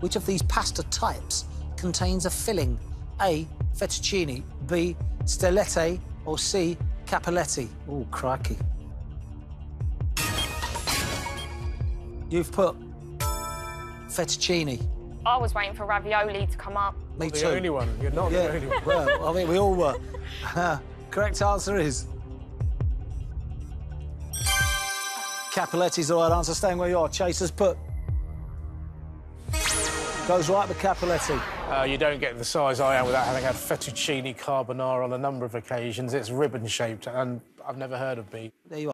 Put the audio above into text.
Which of these pasta types contains a filling? A, fettuccine, B, stellette, or C, capelletti? Oh, crikey. You've put fettuccine. I was waiting for ravioli to come up. Me too. The only one. You're not the only one. Well, I think we all were. Correct answer is... Capelletti's the right answer. Staying where you are. Chaser's put... Goes right with Capelletti. You don't get the size I am without having had fettuccine carbonara on a number of occasions. It's ribbon-shaped, and I've never heard of B. There you are.